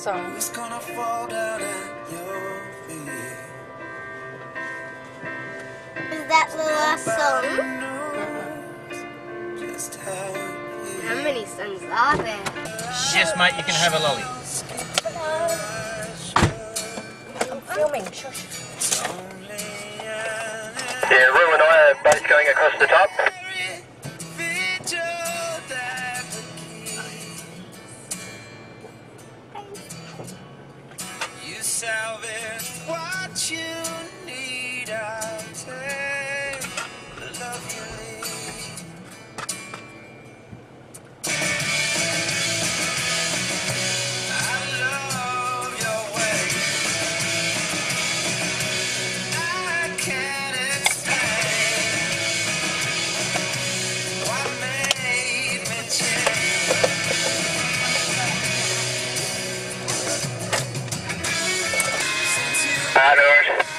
song. It's gonna fall down at your feet. Is that the last song? Just how How many songs are there? Yes, mate, you can have a lolly. I'm filming, shush. Yeah, Rue and I are both going across the top. you salvage what you need. I'll take the love you leave. I love your way. I can't explain what made me change. Hi, Doris.